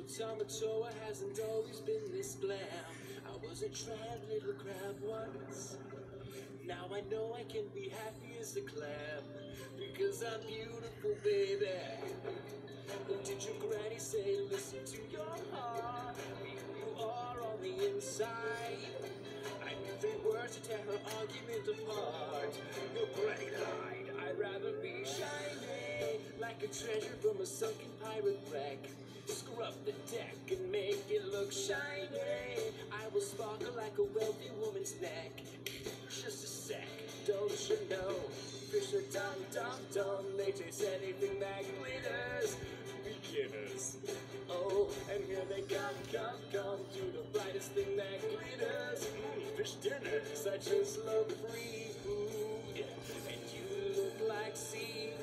Tamatoa hasn't always been this glam. I was a trad little crab once. Now I know I can be happy as a clam because I'm beautiful, baby. Did your granny say listen to your heart? Be who you are on the inside. I knew 3 words to tear her argument apart. Your granny lied. I'd rather be shiny like a treasure from a sunken pirate wreck. Scrub the deck and make it look shiny. I will sparkle like a wealthy woman's neck. Just a sec, don't you know? Fish are dumb, dumb, dumb. They taste anything that glitters. Beginners. Oh, and here they come, come, come to the brightest thing that glitters. Fish dinner, such a slow-free food. And you look like seafood.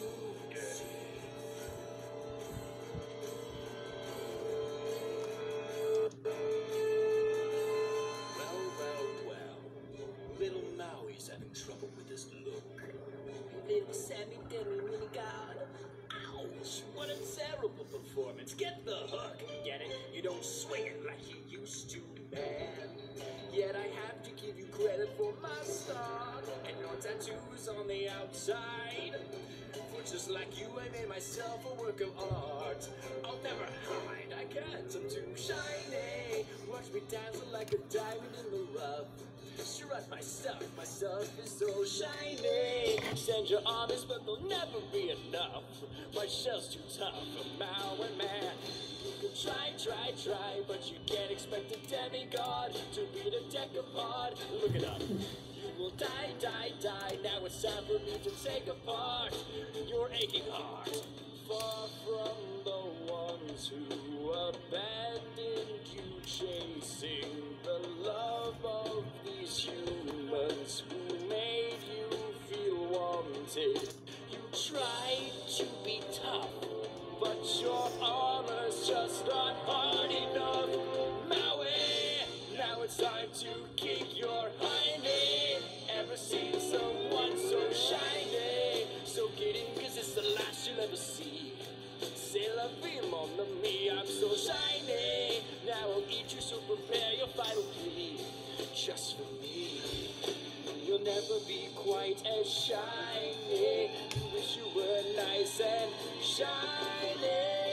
Little Maui's having trouble with his look. Little Sammy Demi Mini God. Ouch! What a terrible performance. Get the hook. Get it? You don't swing it like you used to, man. Yet I have to give you credit for my start and your tattoos on the outside. For just like you, I made myself a work of art. I'll never hide. I can't. I'm too shiny. Watch me dazzle like a diamond in the rough. Strut my stuff is so shiny. Send your armies, but they'll never be enough. My shell's too tough for Mao and man. You can try, but you can't expect a demigod to beat a deck apart. Look it up. You will die. Now it's time for me to take apart your aching heart. Far from the ones who abandoned you, chasing the love of these humans who made you feel wanted. You tried to be tough, but your armor's just not hard enough. Maui, now it's time to kick your hiney. Ever seen someone so shiny? So get in, cause it's the last you'll ever see. C'est la vie, mon ami, I'm so shiny. Now I'll eat you, so prepare your final plea. Just for me, you'll never be quite as shiny. You wish you were nice and shiny.